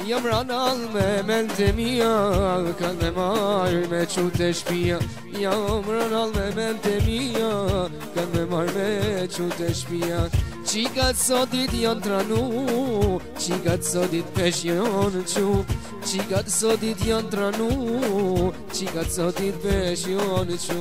Jam ranall me mente mia, kan me marr me qute shpia. Jam ranall me mente mia, kan me marr me qute shpia. Qikat sotit janë tranu, qikat sotit pesh janë qu. Qikat sotit janë tranu, qikat sotit pesh janë qu.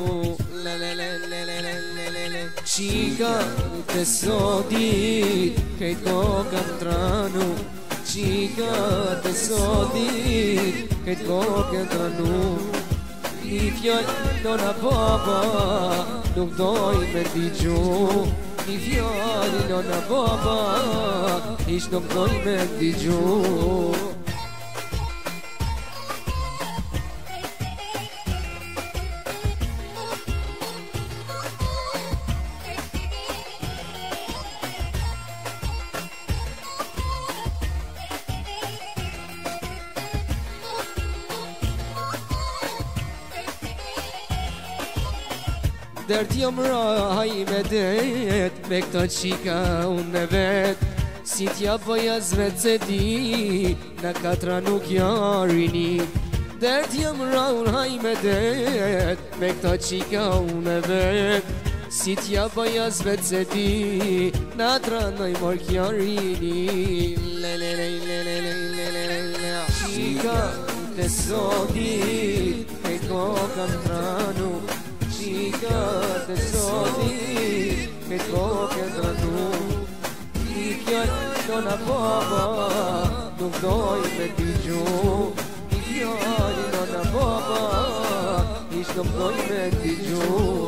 Qikat e sotit kejt kokën tranu. Qikat e sotit kejt kokën tranu. Një fjallë dona baba, nuk doj me digju. Një fjallë dona baba, ish nuk doj me digju. Dert jam raj me det, me këta qika unë e vet. Si t'ja bëja zvet se di, në katra nuk jarini. Dert jam raj me det, me këta qika unë e vet. Si t'ja bëja zvet se di, në tranoj mor kjarini. Qika të sotit, e kokën tranu. Qikat e sotit, kejt kokën tranu. Një fjallë dona baba, nuk doj me digju. Një fjallë dona baba, ish nuk doj me digju.